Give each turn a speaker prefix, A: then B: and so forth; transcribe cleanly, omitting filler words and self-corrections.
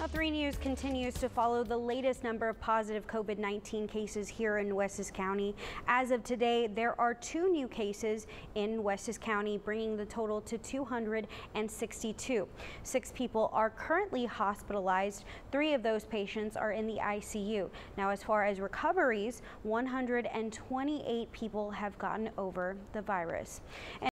A: Now, 3 News continues to follow the latest number of positive COVID-19 cases here in Wessex County. As of today, there are 2 new cases in Wessex County, bringing the total to 262. 6 people are currently hospitalized. 3 of those patients are in the ICU. Now, as far as recoveries, 128 people have gotten over the virus.